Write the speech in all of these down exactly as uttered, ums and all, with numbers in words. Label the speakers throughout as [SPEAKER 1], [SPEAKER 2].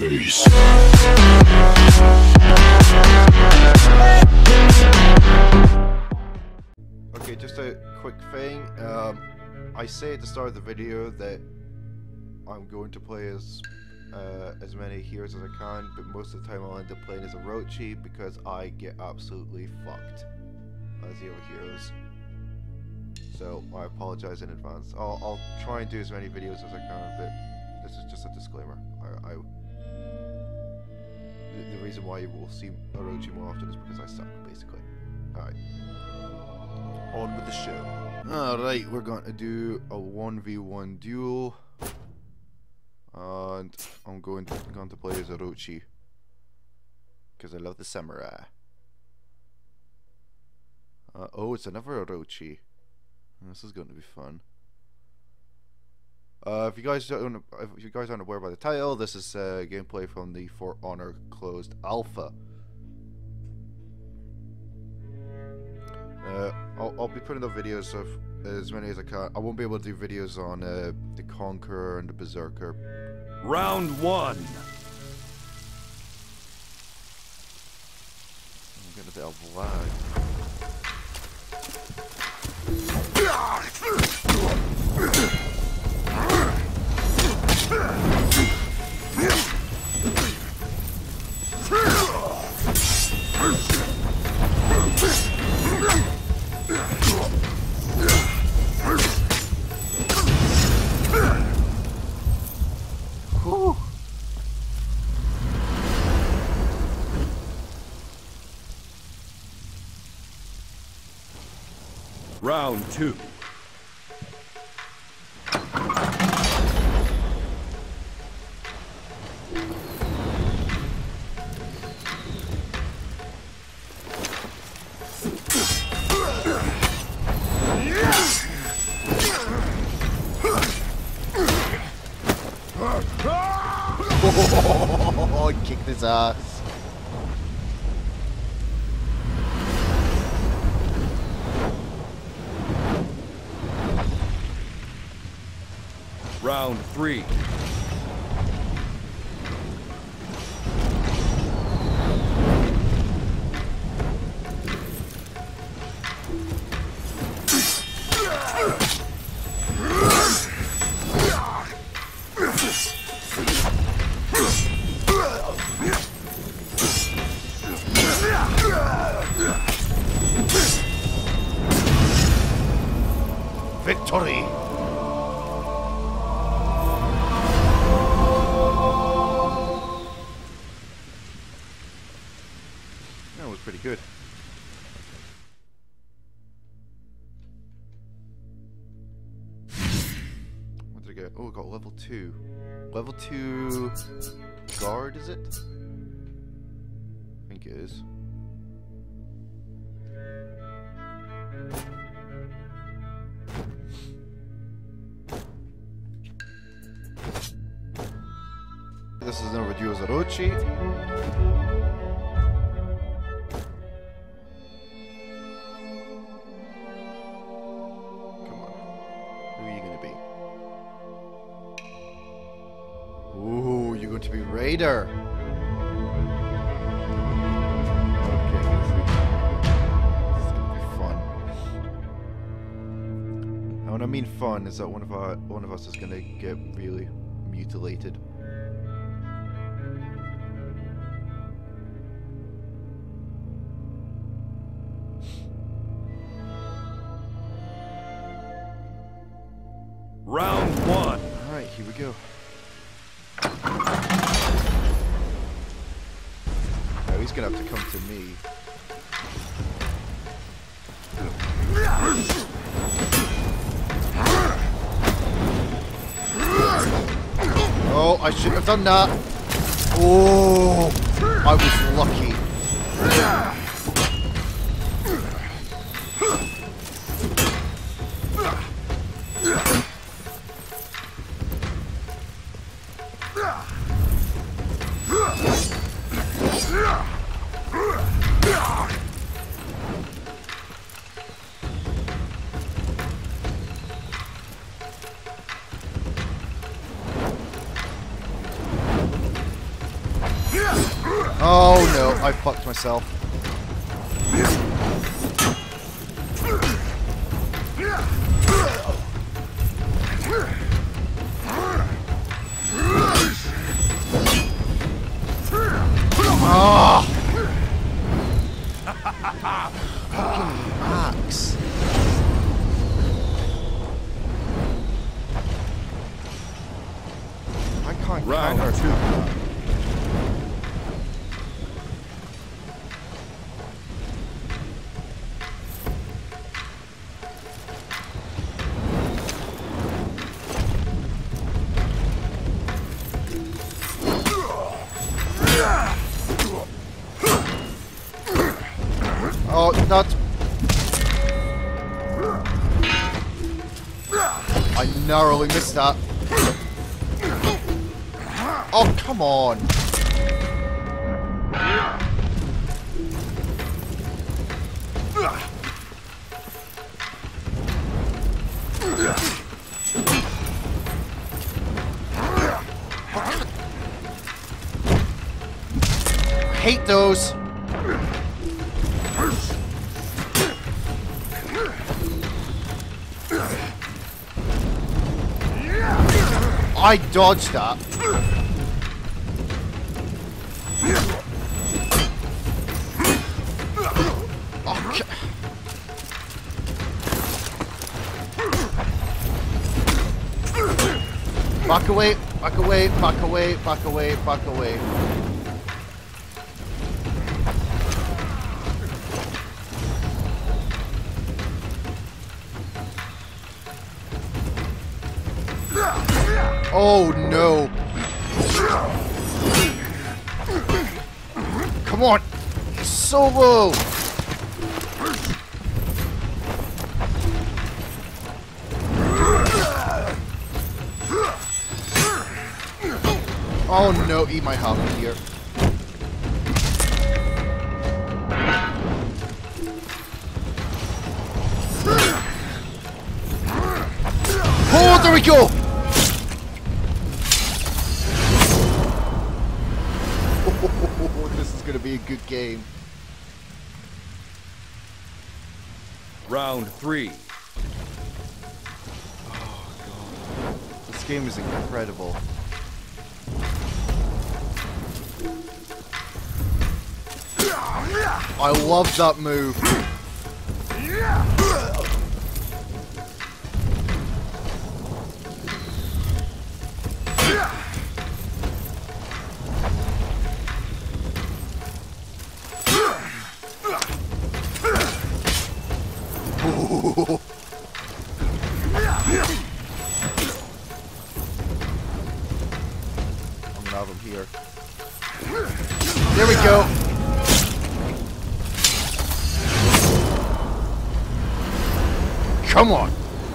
[SPEAKER 1] face.
[SPEAKER 2] Okay, just a quick thing. Um, I say at the start of the video that I'm going to play as uh, as many heroes as I can, but most of the time I'll end up playing as Orochi because I get absolutely fucked as the other heroes. So I apologize in advance. I'll, I'll try and do as many videos as I can, but this is just a disclaimer. I, I the, the reason why you will see Orochi more often is because I suck, basically. Alright. On with the show. Alright, we're going to do a one v one duel. And I'm going to, going to play as Orochi. Because I love the samurai. Uh, oh, it's another Orochi. This is going to be fun. Uh, if you guys don't, if you guys aren't aware by the title, this is uh, gameplay from the For Honor closed alpha. Uh, I'll, I'll be putting up videos of as many as I can. I won't be able to do videos on uh, the Conqueror and the Berserker.
[SPEAKER 1] Round one.
[SPEAKER 2] I'm getting a bit of lag. Whew.
[SPEAKER 1] Round two.
[SPEAKER 2] Oh, I kicked his ass.
[SPEAKER 1] Round three.
[SPEAKER 2] Victory! That was pretty good. What did I get? Oh, I got level two. Level two guard, is it? I think it is. This is another duo Orochi. Come on. Who are you going to be? Ooh, you're going to be Raider. Okay, this is, this is going to be fun. And when I mean fun, is that one of our one of us is going to get really mutilated.
[SPEAKER 1] Round one.
[SPEAKER 2] Alright, here we go. Now he's gonna have to come to me. Oh, I shouldn't have done that. Oh, I was lucky. Oh no, I fucked myself. Oh! Fucking Max. I can't
[SPEAKER 1] Round
[SPEAKER 2] counter
[SPEAKER 1] two.
[SPEAKER 2] Oh, not. I narrowly missed that. Oh, come on. I hate those. I dodged that. Okay. Back away, back away, back away, back away, back away. Oh no! Come on! So low! Oh no, eat my health here. Oh, there we go! This is gonna be a good game.
[SPEAKER 1] Round three.
[SPEAKER 2] Oh god. This game is incredible. I love that move. I'm gonna have him here. There we go. Come on!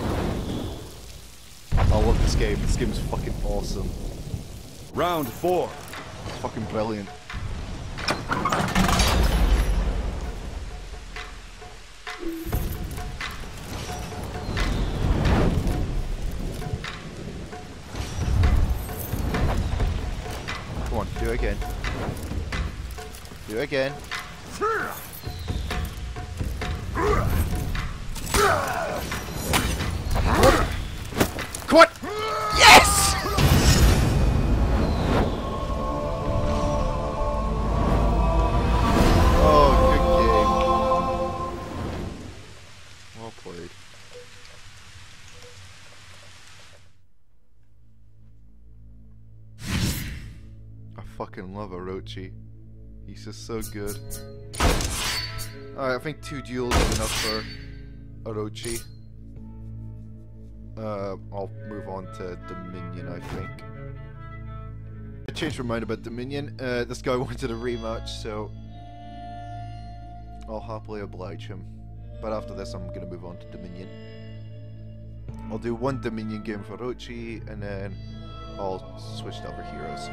[SPEAKER 2] I love this game. This game is fucking awesome.
[SPEAKER 1] Round four.
[SPEAKER 2] It's fucking brilliant. Come on, do it again. Do it again. Come on! Yes! Oh, good game. Well played. I fucking love Orochi. He's just so good. Alright, I think two duels is enough for Orochi. Uh, I'll move on to Dominion, I think. I changed my mind about Dominion. Uh, this guy wanted a rematch, so I'll happily oblige him. But after this, I'm gonna move on to Dominion. I'll do one Dominion game for Orochi, and then I'll switch to other heroes.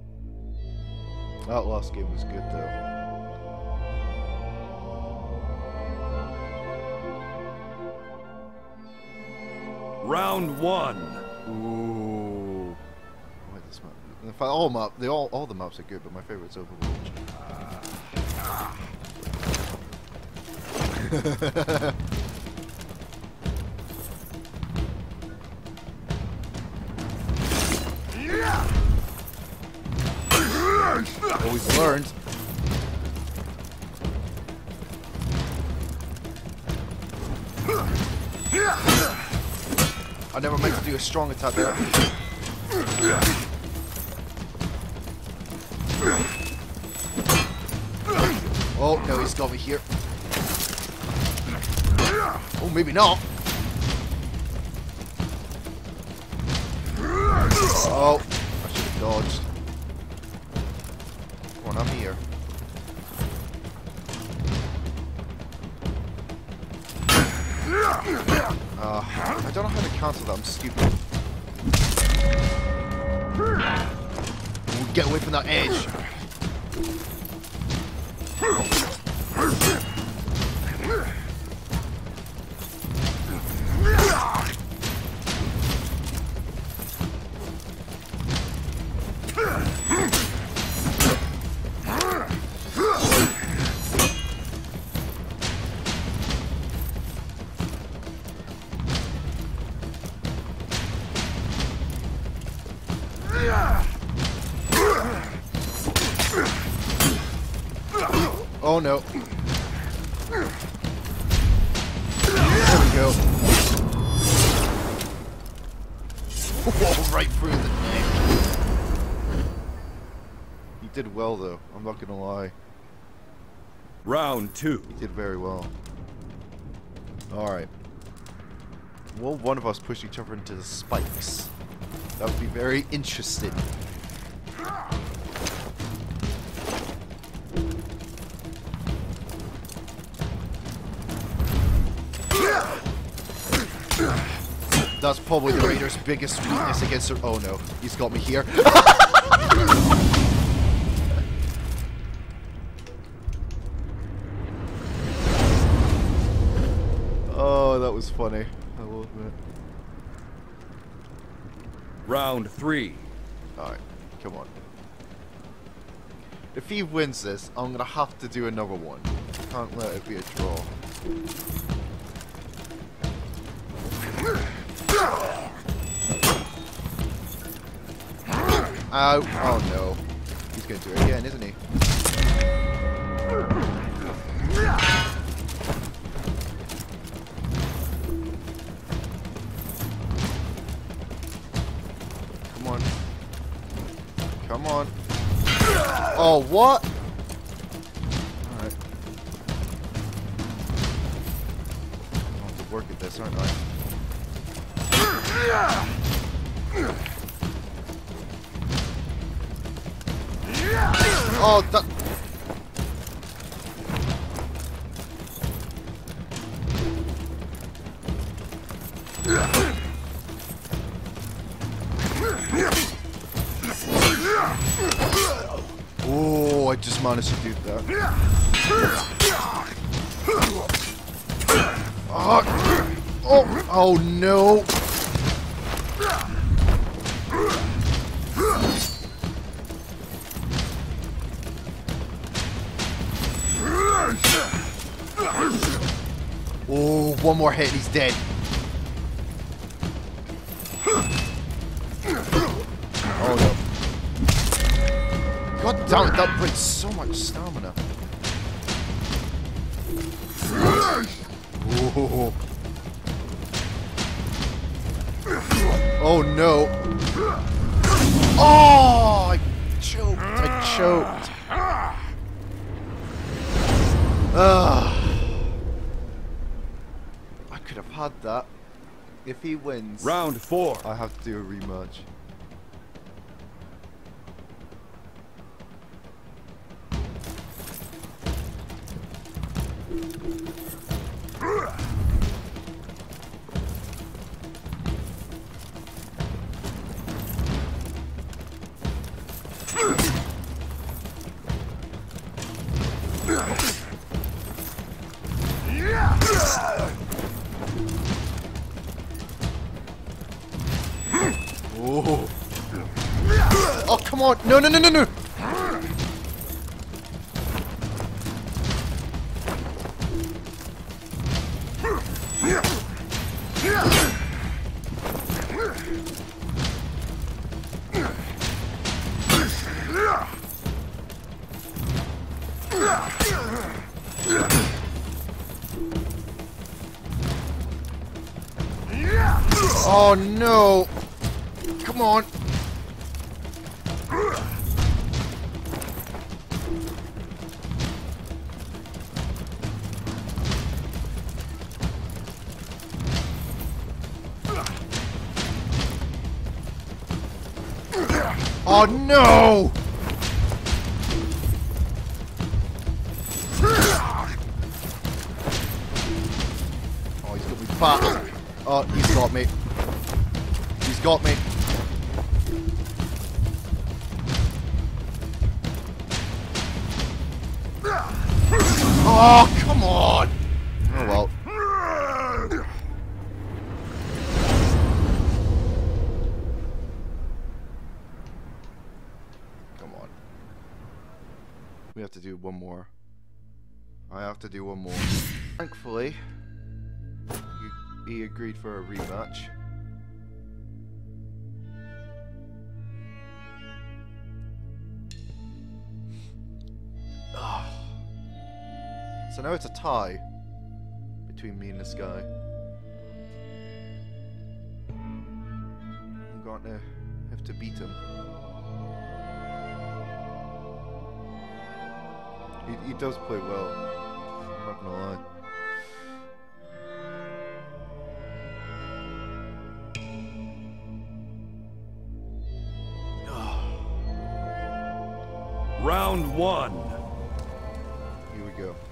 [SPEAKER 2] That last game was good though.
[SPEAKER 1] Round one.
[SPEAKER 2] Ooh. I like this map. In fact, all map, they all all the maps are good, but my favorite's Overwatch. Always learned. I never meant to do a strong attack there. Oh, no, he's got me here. Oh, maybe not. Oh, I should have dodged. Come on, I'm here. Uh, I don't know how to cancel that, I'm stupid. We'll get away from that edge. Oh no. There we go. Whoa, right through the neck. You did well though, I'm not gonna lie.
[SPEAKER 1] Round two.
[SPEAKER 2] You did very well. Alright. Will one of us push each other into the spikes? That would be very interesting. That's probably the Raiders' biggest weakness against her. Oh no, he's got me here. Oh, that was funny. I will admit.
[SPEAKER 1] Round three.
[SPEAKER 2] Alright, come on. If he wins this, I'm gonna have to do another one. Can't let it be a draw. Ow. Oh no. He's gonna do it again, isn't he? Come on. Come on. Oh, what? Alright. I'll have to work at this, aren't I? Oh, that. Oh, I just managed to do that. Oh, oh, oh no. Oh, one more hit and he's dead. Oh no. God damn it, that brings so much stamina. Oh, oh no. Oh, I choked. I choked. Ah. I could have had that. If he wins,
[SPEAKER 1] Round four.
[SPEAKER 2] I have to do a rematch. Come on! No, no, no, no, no! Oh no! Come on! Oh no! Oh, he's got me back. Oh, he's got me. He's got me. Oh, come on! Oh well. Come on. We have to do one more. I have to do one more. Thankfully, he, he agreed for a rematch. So now it's a tie between me and this guy. I'm going to have to beat him. He, he does play well, I'm not gonna lie.
[SPEAKER 1] Round one.
[SPEAKER 2] Here we go.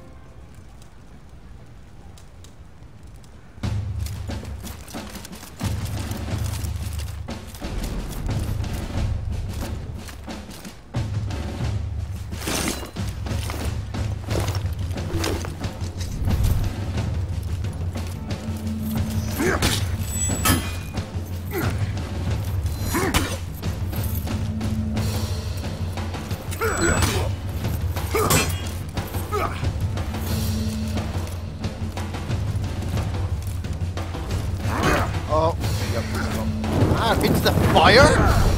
[SPEAKER 2] Oh, yep, ah, it's the fire?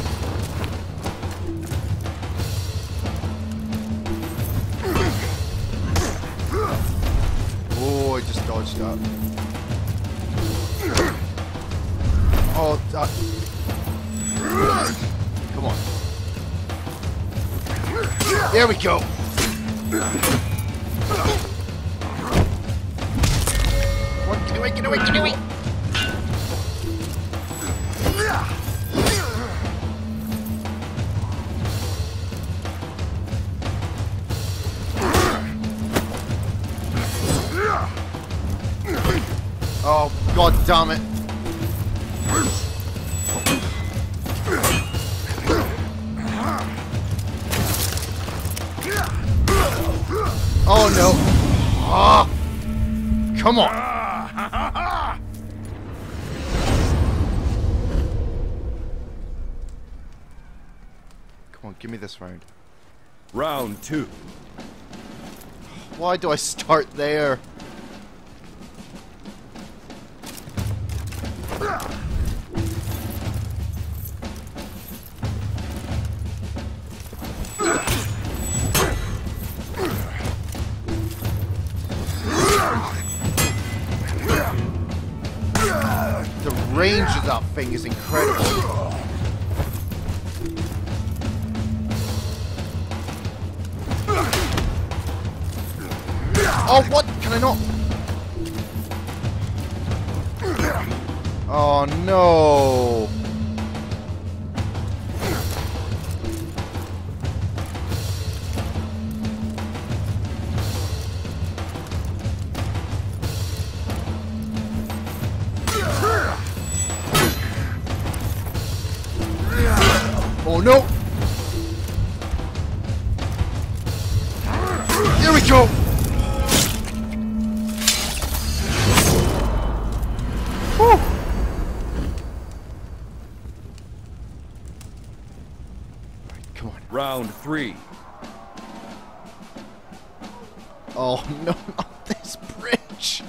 [SPEAKER 2] Oh, I just dodged that. Oh, that. Come on. There we go. Come on, get away, get away, get away. Oh, god damn it. Oh no. Ah. Come on. Come on, give me this round.
[SPEAKER 1] Round two.
[SPEAKER 2] Why do I start there? The range of that thing is incredible. Oh, what? Can I not? Oh, no. Oh, no. Here we go. Whew. Come
[SPEAKER 1] Round three.
[SPEAKER 2] Oh no, not this bridge!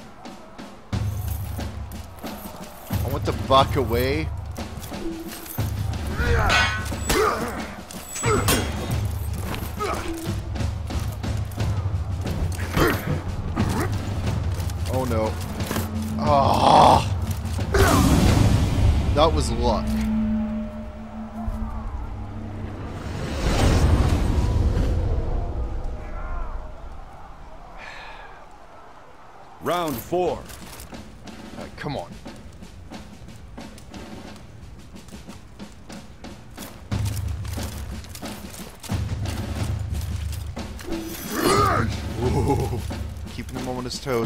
[SPEAKER 2] I want to back away. Oh no. Oh! That was luck.
[SPEAKER 1] Round four.
[SPEAKER 2] Uh, come on. Ooh, keeping him on his toes.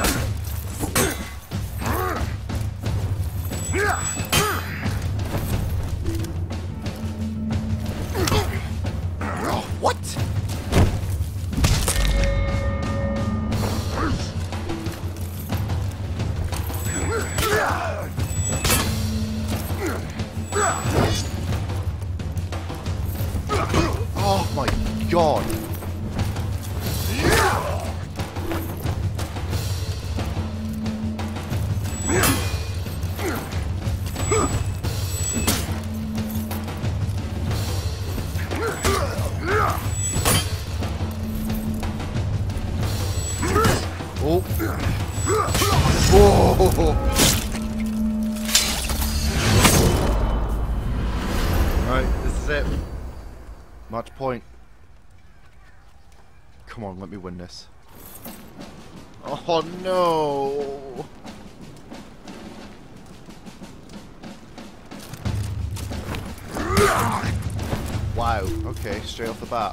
[SPEAKER 2] Oh, what? Oh my god. Oh. Whoa. Alright, this is it. Match point. Come on, let me win this. Oh no! Wow, okay, straight off the bat.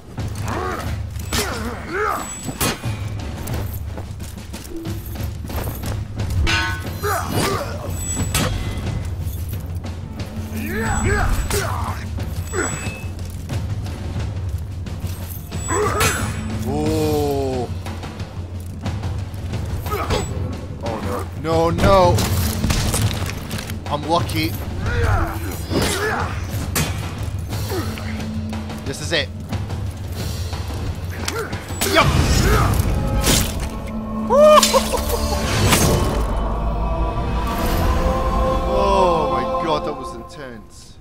[SPEAKER 2] Oh. Oh no. No, no! I'm lucky. This is it. Yup! Oh my god, that was intense.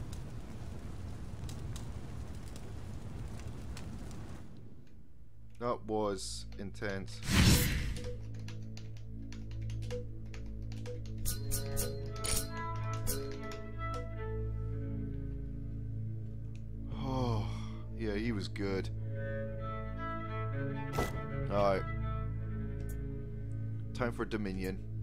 [SPEAKER 2] That was intense. Oh, yeah, he was good. Alright. Time for Dominion.